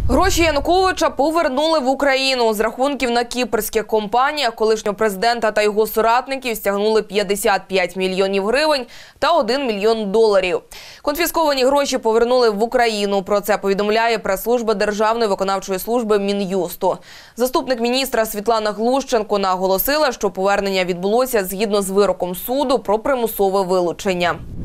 Гроші Януковича повернули в Україну. З рахунків на кіпрських компаніях колишнього президента та його соратників стягнули 55 мільйонів гривень та 1 мільйон доларів. Конфісковані гроші повернули в Україну. Про це повідомляє прес-служба Державної виконавчої служби Мін'юсту. Заступник міністра Світлана Глущенко наголосила, що повернення відбулося згідно з вироком суду про примусове вилучення.